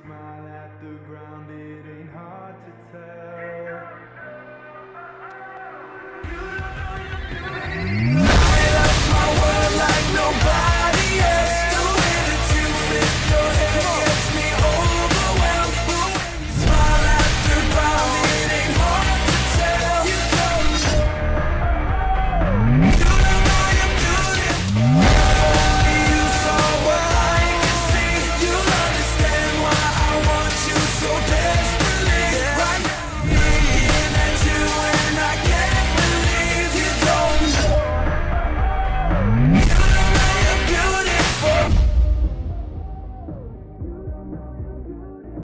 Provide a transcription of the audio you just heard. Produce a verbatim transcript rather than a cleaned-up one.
smile at the ground, it ain't hard to tell.